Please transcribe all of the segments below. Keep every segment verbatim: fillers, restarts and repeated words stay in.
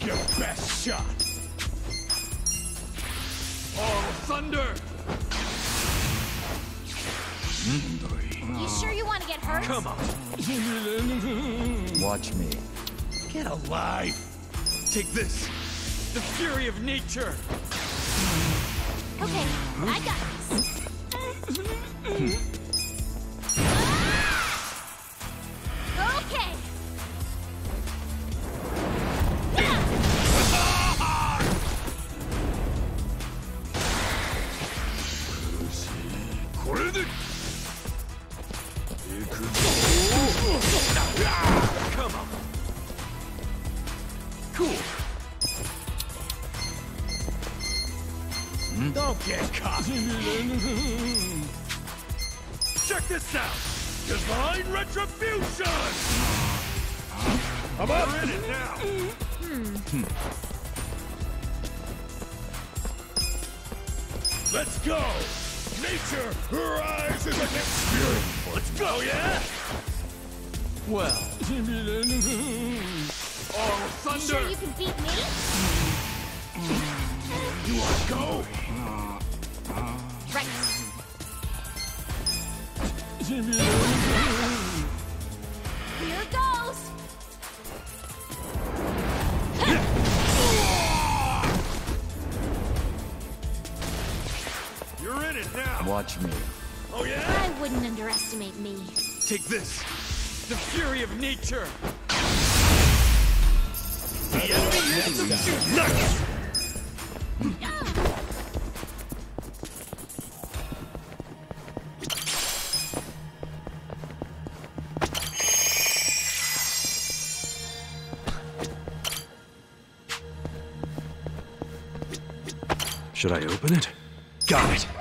your best shot. All thunder. You sure you want to get hurt? Come on. Watch me. Get alive. Take this. The fury of nature. Okay, I got this. Okay. Come on. Cool. Don't get caught. Check this out. Divine retribution. I'm up. We're in it now. Hmm. Let's go. Nature rises against spirit. Let's go, yeah? Well. All thunder. You sure you can beat me? You want to go? Right. Here goes. You're in it now. Watch me. Oh, yeah? I wouldn't underestimate me. Take this. The fury of nature. The enemy is nuts. Should I open it? Got it!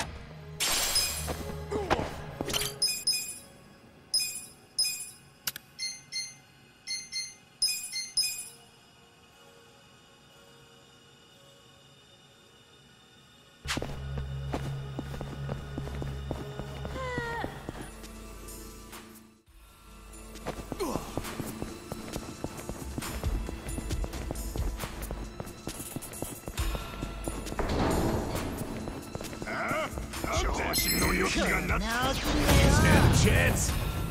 Stand a chance.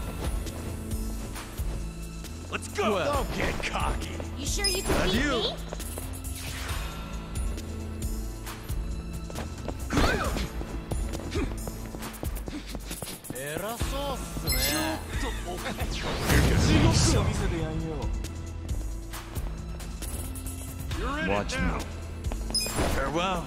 Let's go. Well, don't get cocky. You sure you can beat Adieu. me? You're in Watch it now. me. Farewell.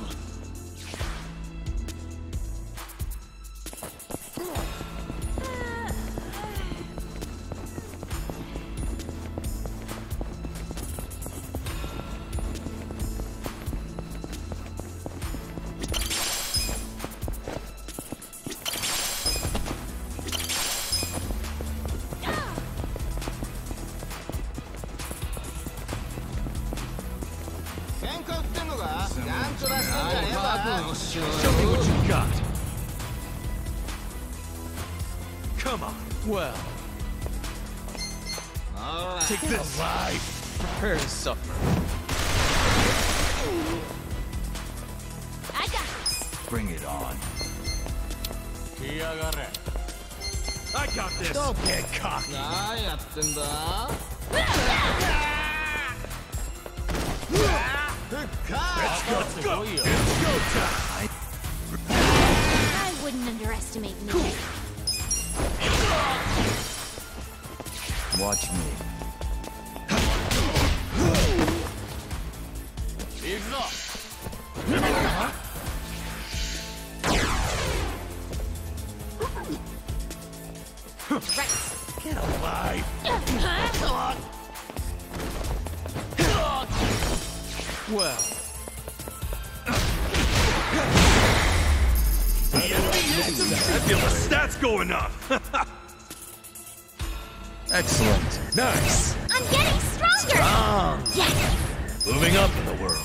Show me what you got. Come on. Well. Take this. Alive. Prepare to suffer. I got this. Bring it on. I got this. Don't get cocky. Let's go. Let's go. It's go time. I wouldn't underestimate me. Cool. Watch me. Right. Get alive. Well. The enemy is I feel the stats going up. Excellent. Nice. I'm getting stronger. Strong. Yes. Moving up in the world.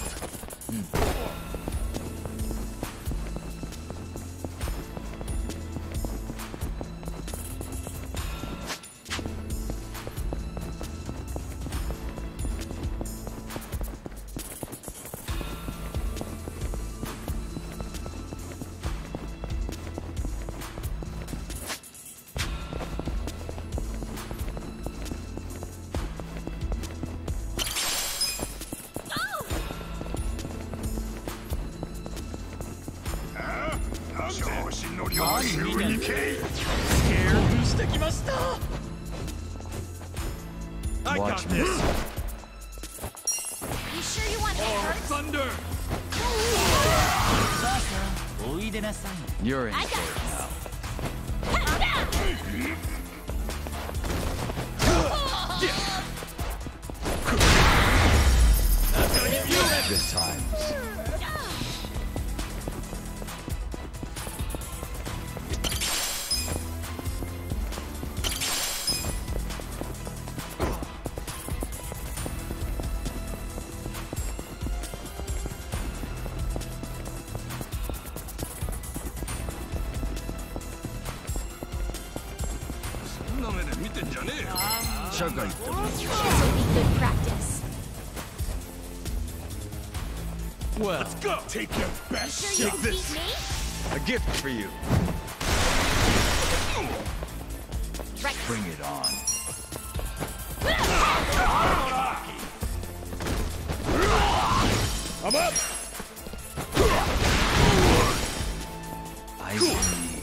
I got Watch me. this. You sure you want to Oh, hurt? thunder! You're in I for got it this. now. Good times. Sugar. This will be good practice. Well, Let's go! Take your best Sure you shot. can beat me? a gift for you. Right. Bring it on. I'm up! Eyes on me.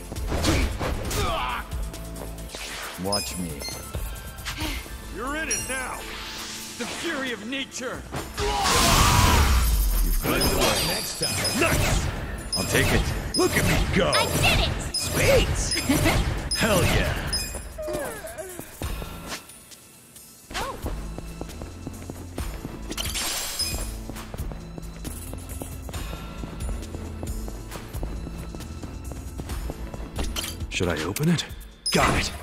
Watch me. You're in it now! The fury of nature! You've got it away. Next time. Nice! I'll take it. Look at me go! I did it! Sweet! Hell yeah! Oh, Should I open it? Got it.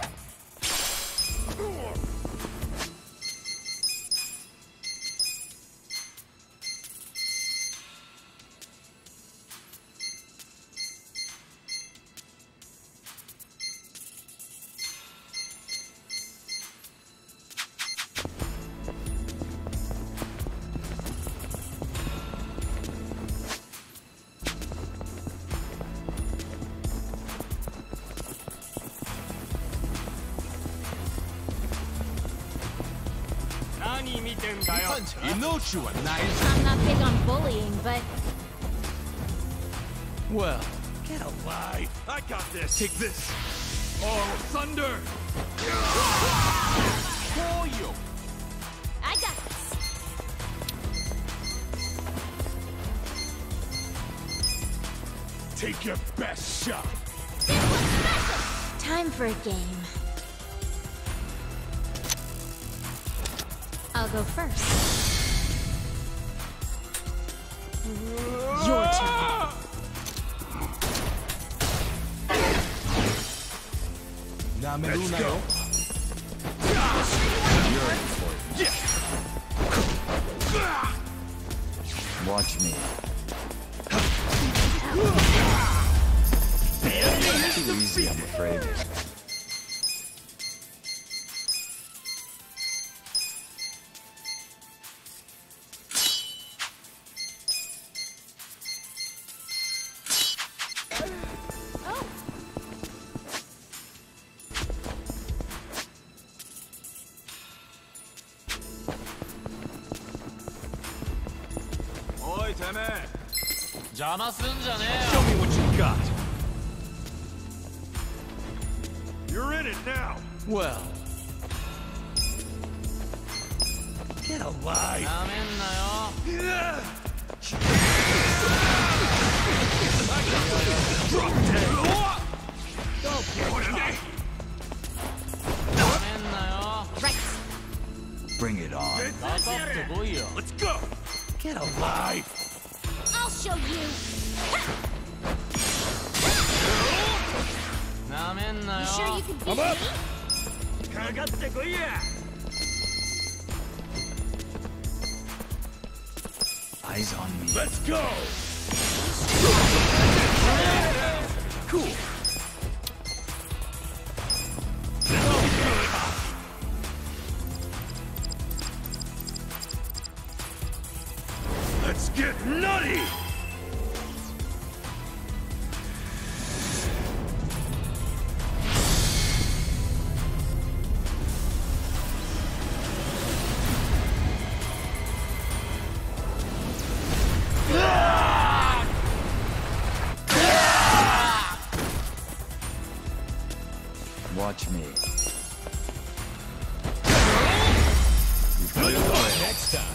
I'm not big on bullying, but Well, Get alive! I got this! Take this! Oh, thunder! I got this. Take your best shot! Time for a game. I'll go first. Your turn. Let's go! you're in for it. Watch me. Too easy, I'm afraid. Oh, Oi, Teme! 邪魔すんじゃね Show me what you got! You're in it now! Well, Get alive! えよなめんなよ Yeah. Drop dead! Don't get cocky! なめんなよ right. bring it on. かかってこいよ Let's go! Get alive! I'll show you. なめんな You よ sure you can beat I'm up. me? かかってこいや! Eyes on me. Let's go! Cool! Let's get nutty! Watch me. Good luck next time.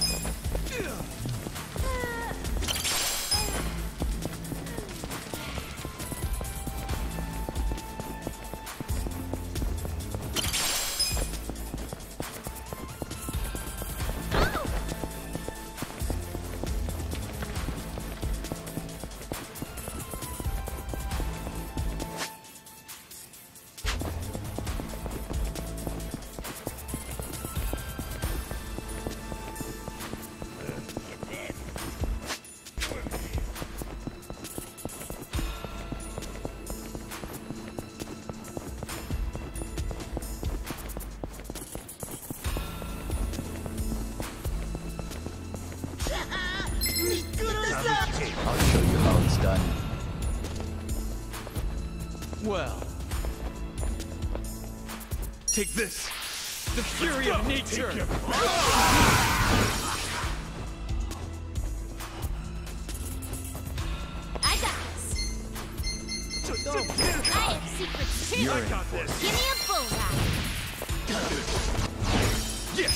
I'll show you how it's done. Well. Take this. The fury of nature. I got this. I have secrets too. You're I in got for it. this. Give me a bullseye. Yeah.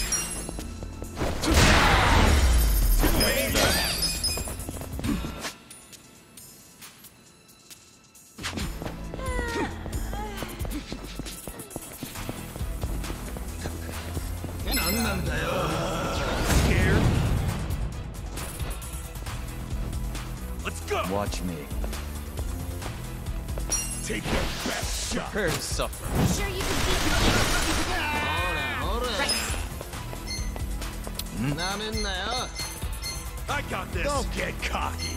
Scared? Let's go. Watch me. Take your best shot. Prepare to suffer. You sure you can beat me? Right. I got this. Don't get cocky.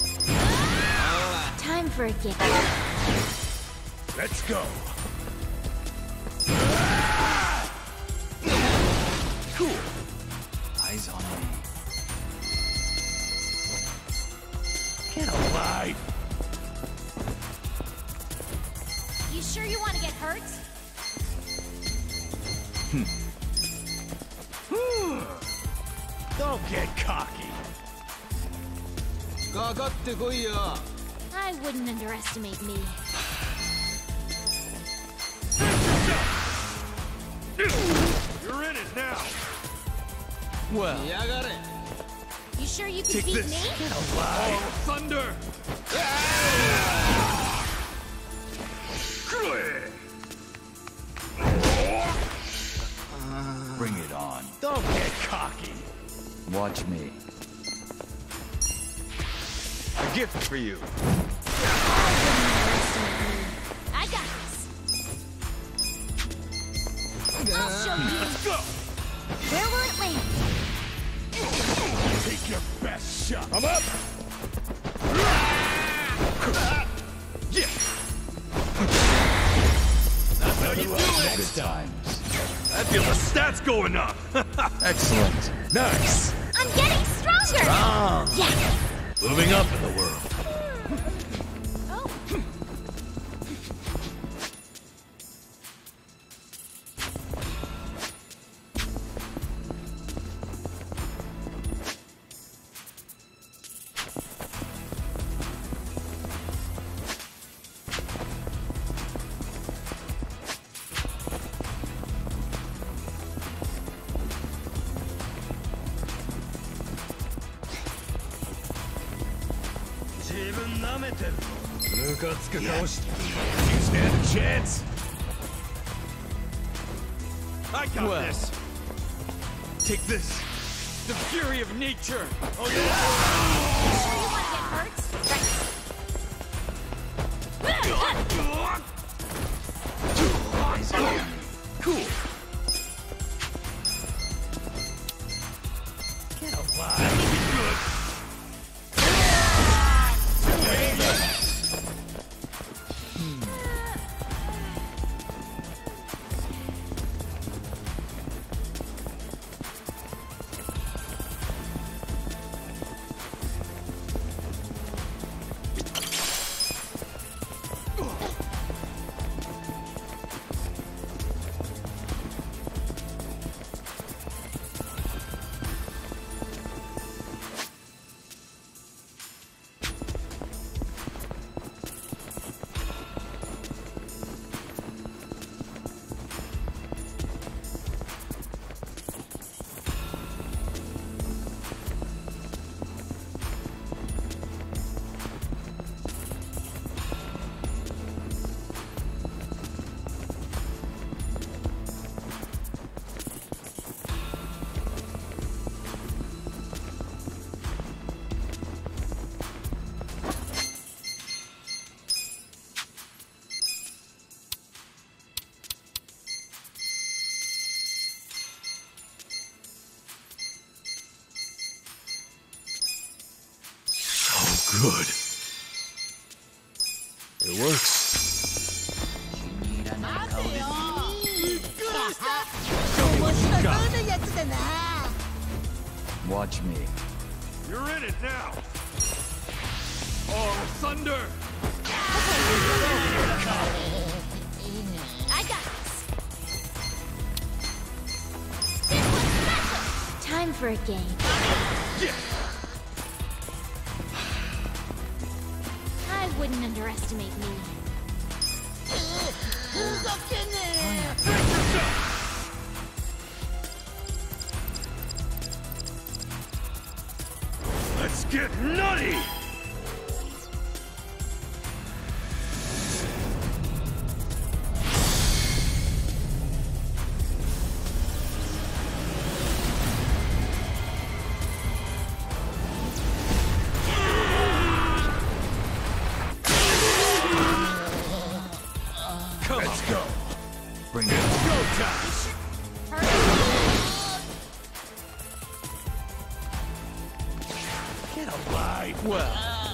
Time for a gift. Let's go. Cool. Eyes on me. Get alive. You sure you want to get hurt? Don't get cocky. I wouldn't underestimate me. You're in it now. Well. You sure you can Take beat this. me? Get alive. Oh, thunder. Bring it on. Don't get cocky. Watch me. A gift for you. I got this. I'll show you. Let's go. Where will it land? Take your best shot. I'm up. Yeah. That's how you do it. Good times. I feel the stats going up. Excellent. Nice. I'm getting stronger. Strong. Yes. Moving up in the world. Oh. You stand a chance. I got Well. this. Take this. The fury of nature. Oh You sure you want to get hurt? Right. Eyes on me. Cool. Get alive. Good. Good. It works. Watch me. You're in it now. Oh, thunder! I got this. This one's special. Time for a game. Yeah. I wouldn't underestimate me. Let's get nutty! Let's go. Bring it on. Go time! Get alive! Well,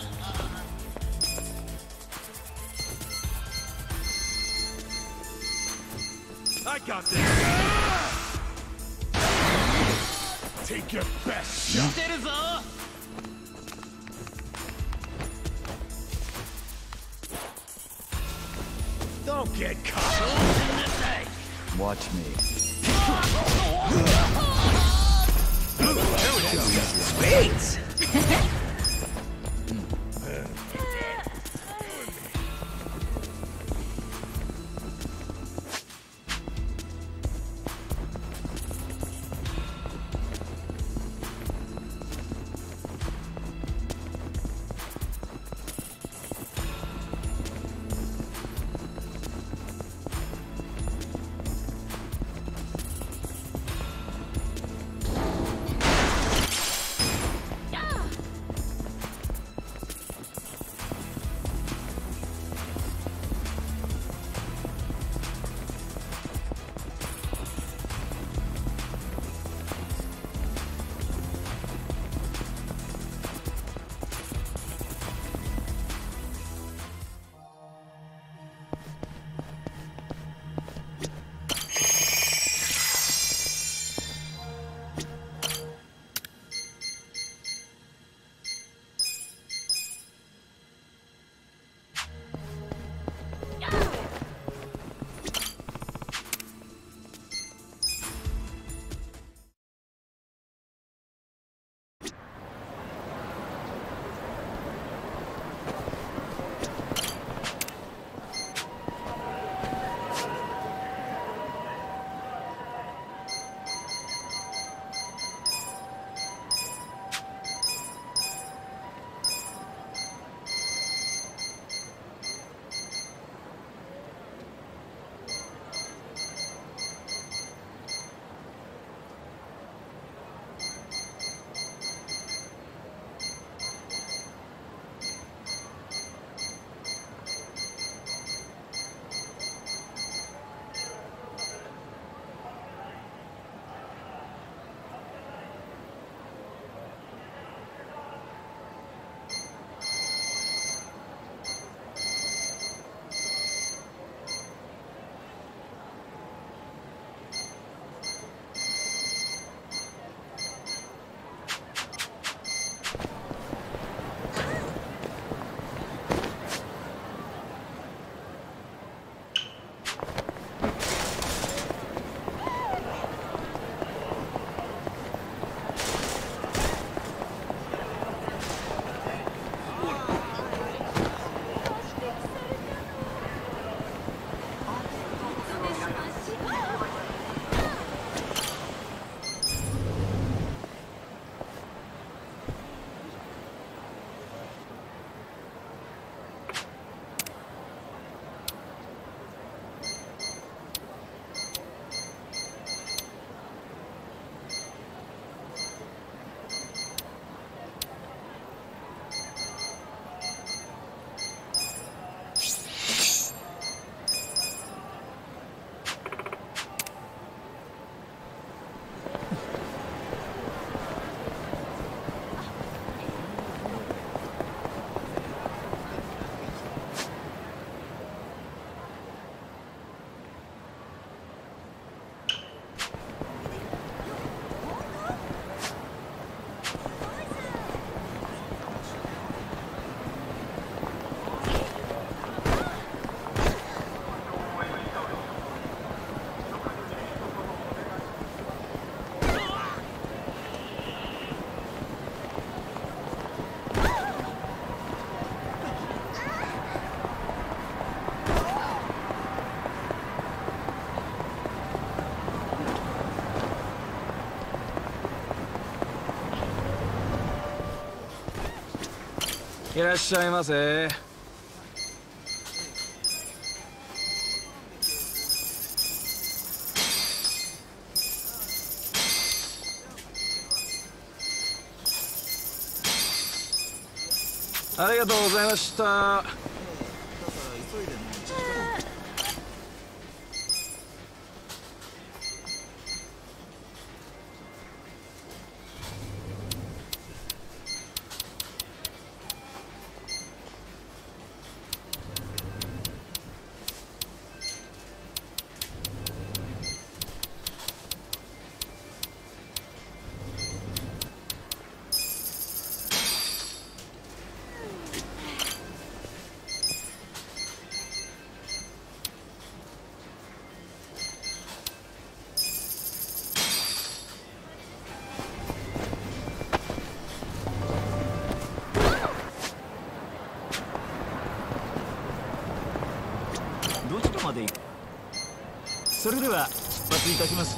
I got this! Take your best shot! 出るぞ Don't get caught! Watch me. Spades! いらっしゃいませ。ありがとうございました。 どちらまで行く？それでは出発いたします。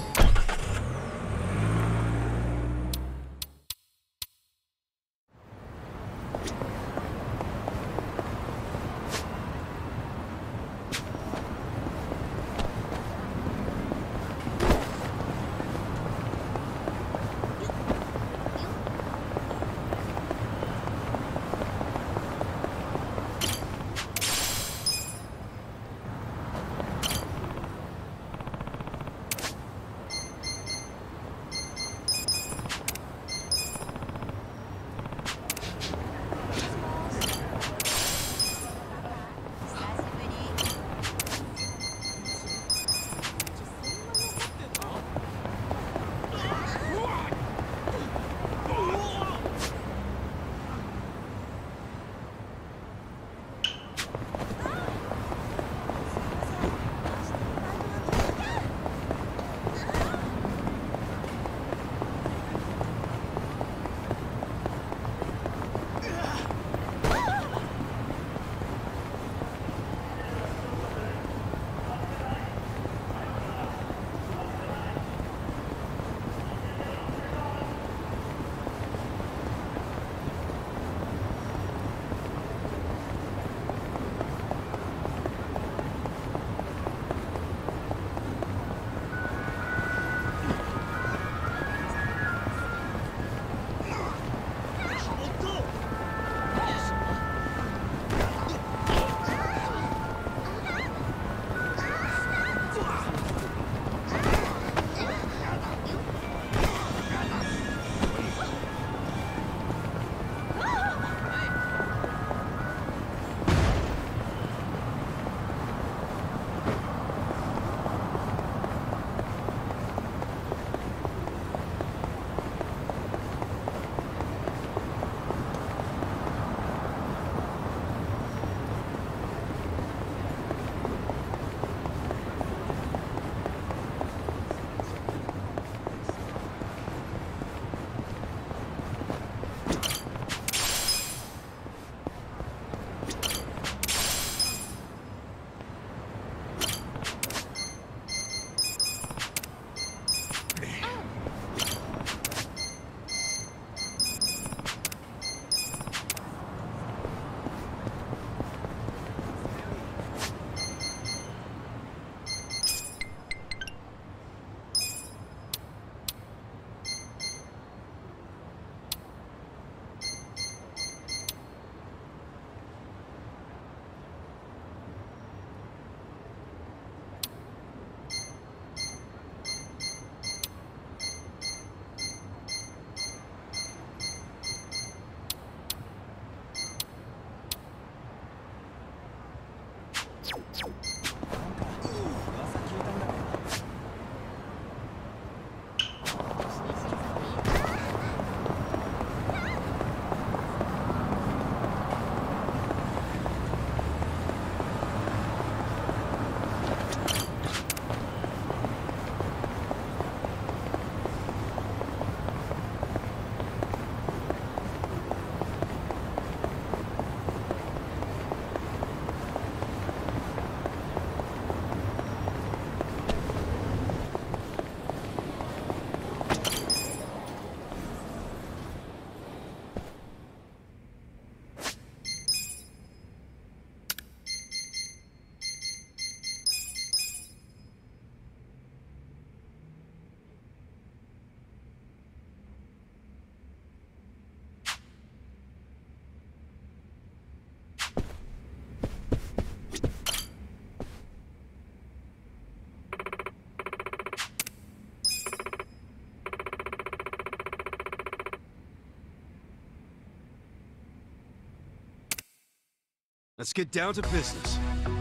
Let's get down to business.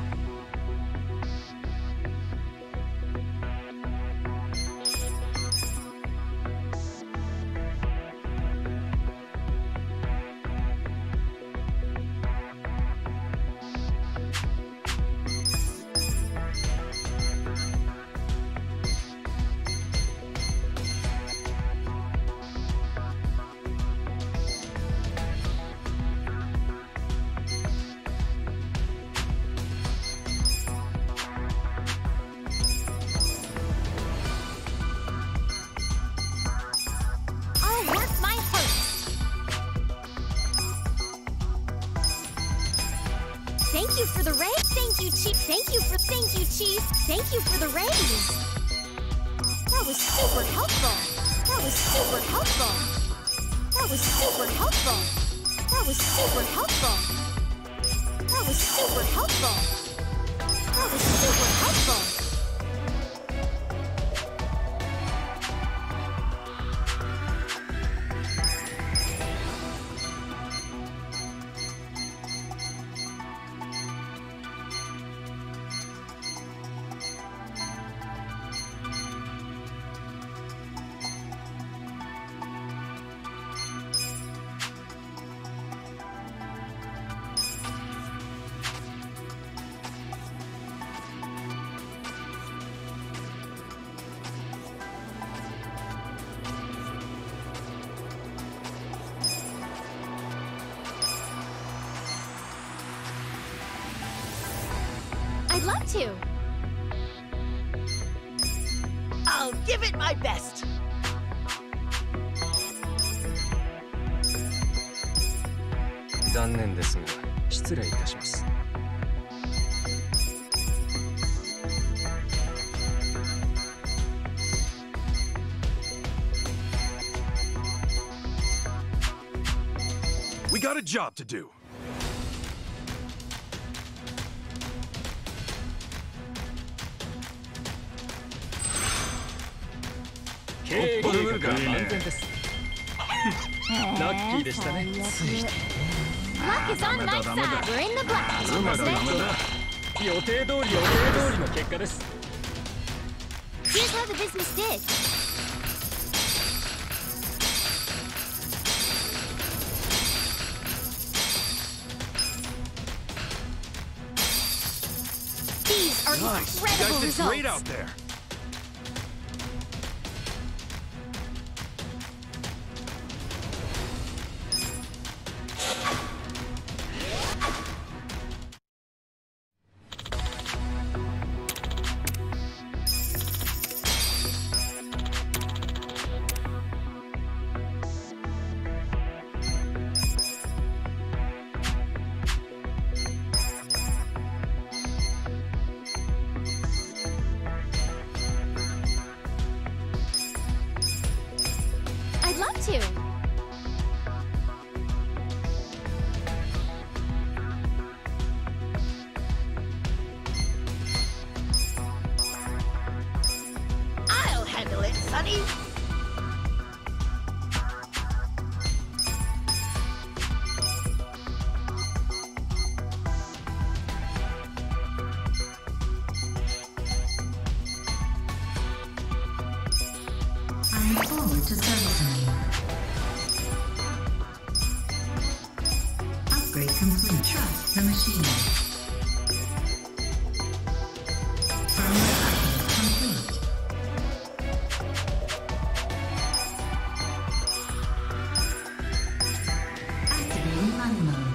Thank you for the raise. Thank you, Chief. Thank you for. Thank you, Chief. Thank you for the raise. That was super helpful. That was super helpful. That was super helpful. That was super helpful. That was super helpful. That was super helpful. I'd love to. I'll give it my best. We got a job to do. Luck is on my side. We're in the black. Here's how the business did. These are Nice. You incredible guys did results. great out there. I'd love to. I'll handle it, Sonny. I look forward to servicing you. Upgrade complete. Trust the machine. Firmware upgrade complete. Activating run mode.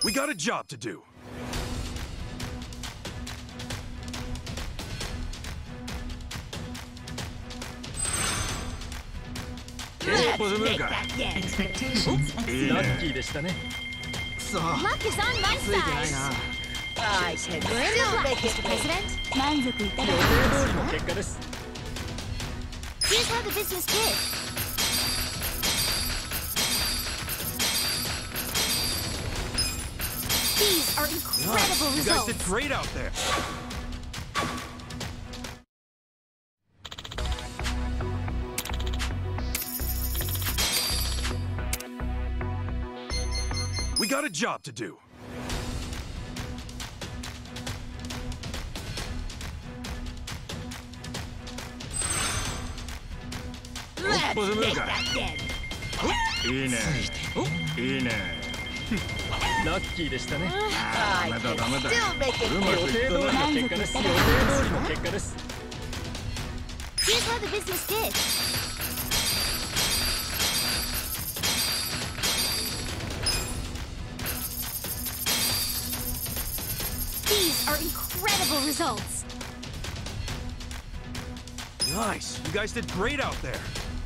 We got a job to do. Let's make that again. Expectations ラ exceeded. ッキーでしたね。 Luck is on my ついてない side. な。 I can We're in the still black, make Mister it work. President. 満足いただき予定通りのま結果です。 す。Here's how the business did. These are incredible You guys results. did great out there. We got a job to do. Let's make that again. いいね。いいね。ラッキーでしたね。 I can still make it 予 work. 定通りの結果です。予定通りの結果です。 Here's how the business did. These are incredible results. Nice. You guys did great out there.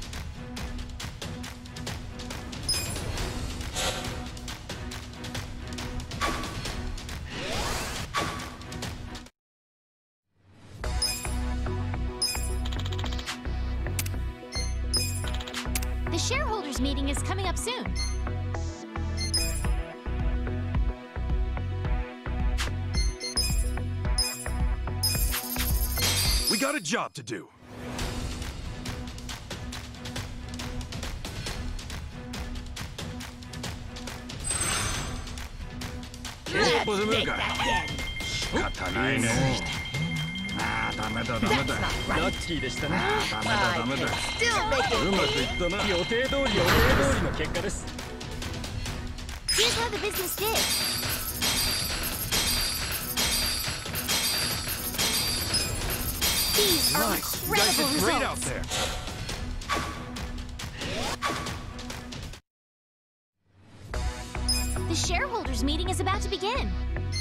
The shareholders meeting is coming up soon. We got a job to do. Let's make that again. いいね。ああ、ダメだ、ダメ That's だ。 not ラ right. ッキーでしたね。ダメだ、 I ダメ can だ。 still make うま it くいったな。予定通り、予定通りの結果です。 Here's how the business did. These are Nice. You guys incredible did great out results. there. The shareholders meeting is about to begin.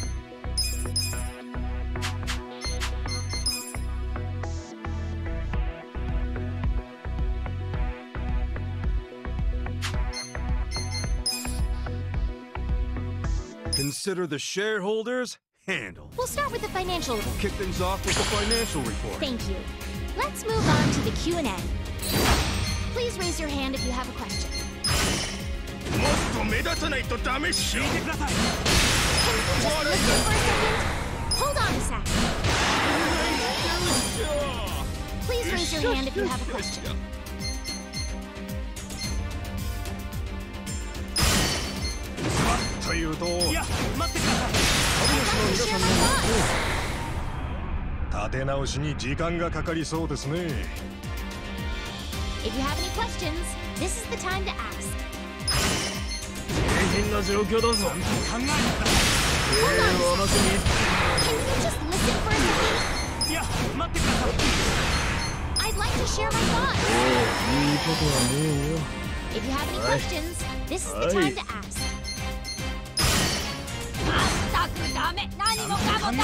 Consider the shareholders handled. We'll start with the financial. Kick things off with the financial report. Thank you. Let's move on to the Q and A. Please raise your hand if you have a question. もっと目立たないとダメっしょ。 Just listen for a second. Hold on a sec. Please raise your hand if you have a question. というと、いや、待ってください。 I'd like to share my thoughts. 立て直しに時間がかかりそうですね。 If you have any questions, this is the time to ask. 大変な状況だぞ。考え Hold on a sec. Can you just listen for a second? いや、待ってください。 I'd like to share my thoughts. いいことはねえよ。 If you have any questions, this is the time to ask. まったくダメ。何もかもダメ。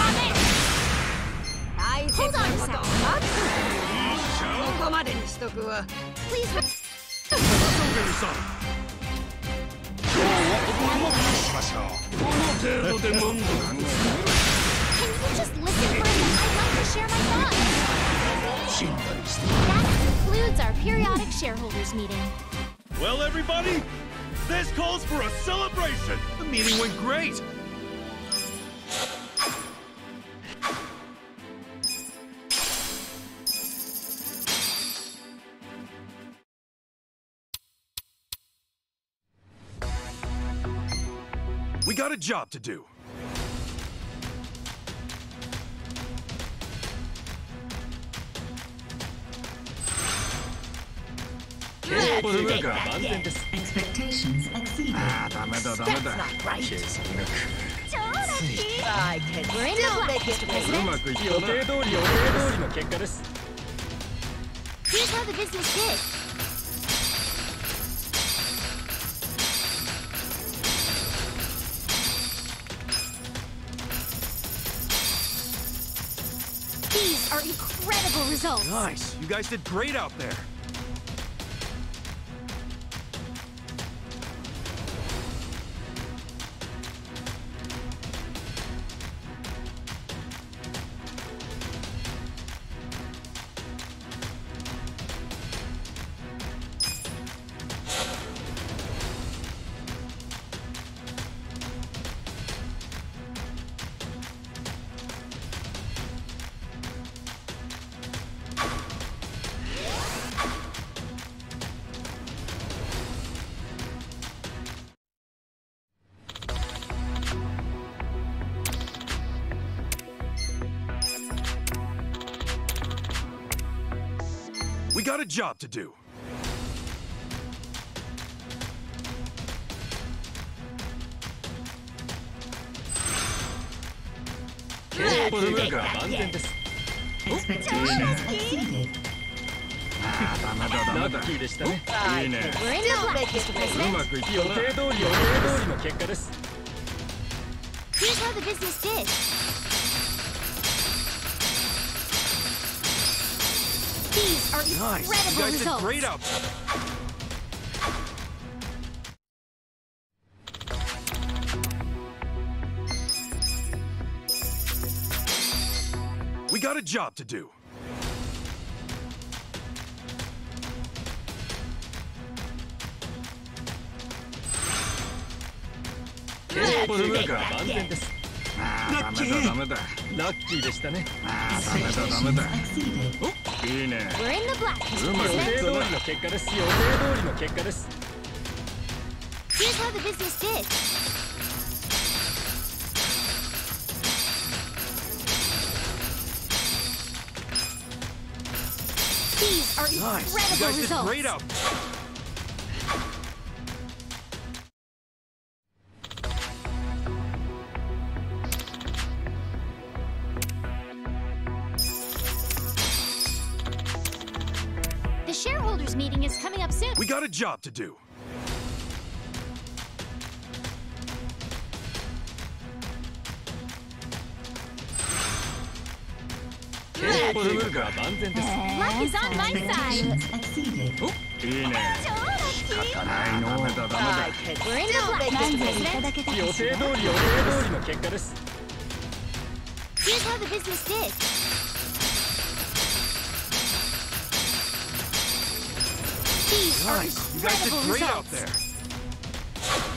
大切なことを待つ。ここまでにしとくわ。 Please. 今日はこの話しましょう。この程度で何度考え Can you just listen for a second? I'd like to share my thoughts. 死んだりして。 That concludes our periodic shareholders meeting. Well, everybody, this calls for a celebration. The meeting went great. We got a job to do. Let's make that again. Expectations exceeded. ああ、ダメだ、ダメ That's だ。 not right. 計算が I can We're in the still black, make Mister it う President. まくいったな。予定通り、予定通りの結果です。 Here's how the business did. are incredible results. Nice. You guys did great out there. We got a job to do. Expectations exceeded. Lucky でしたね。いいね。 We're in the black, Mister う President. まくいった予定通り予定通りの結果です。 Here's how the business did. These are Nice. You incredible guys did results. great out there. We got a job to do. Lucky でしたね。 Expectations exceeded. いいね。 We're in the black, う Mister まく予 President. 定通りの結果です。予定通りの結果です。 Here's how the business did. These are Nice. You incredible guys did results. great out there. The shareholders meeting is coming up soon. We got a job to do. Luck is on my side. Expectations exceeded. いいね。 We're in the black, Mister President. 予定通り予定通りの結果です。 Here's how the business did. These are Nice. You guys did incredible great out results. there.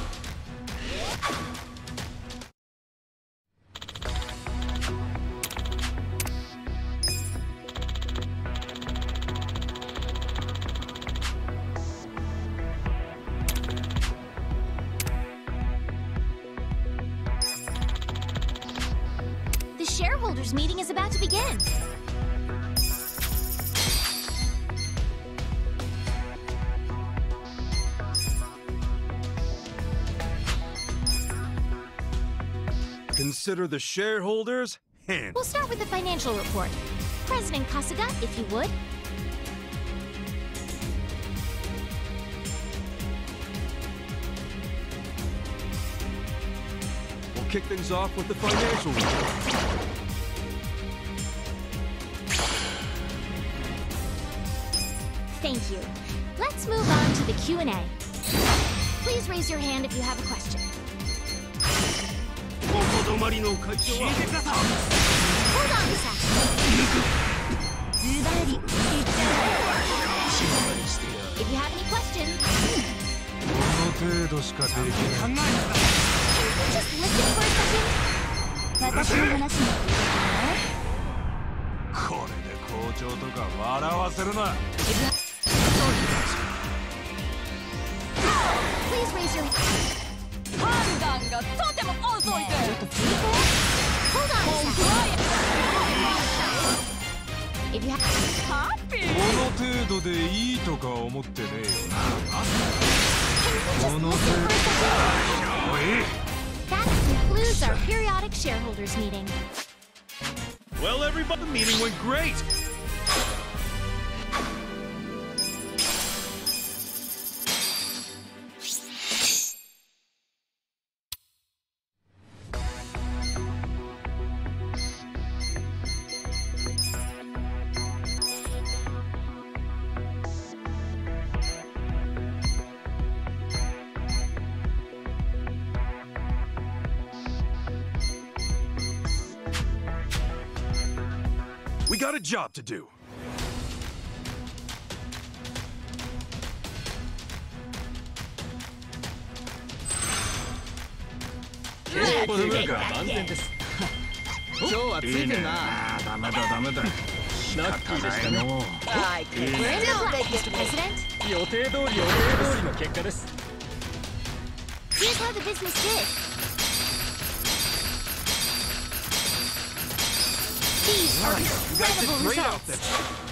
The shareholders meeting is about to begin. Consider the shareholders handled. We'll start with the financial report. President Kasuga, if you would. We'll kick things off with the financial report. Thank you. Let's move on to the Q and A. Please raise your hand if you have a question. Hold on a second. If you have any questions, can you just listen for a second? 私の話にこれで校長とか笑わせるな。 Please raise your hand. 判断がとても遅いで Hold on a second. If you have ハッピーこの程度でいいとか思ってねえよな。 Just listen for a second. That concludes our periodic shareholders meeting. Well, everybody, the meeting went great. We got a job to do. この村が万全です。今日はついてるな。 あーダメだダメだ。 ラッキーでしたね。 I can still make Mister it. President. 予定通り予定通りの結果です。 Here's how the business did. These are incredible results.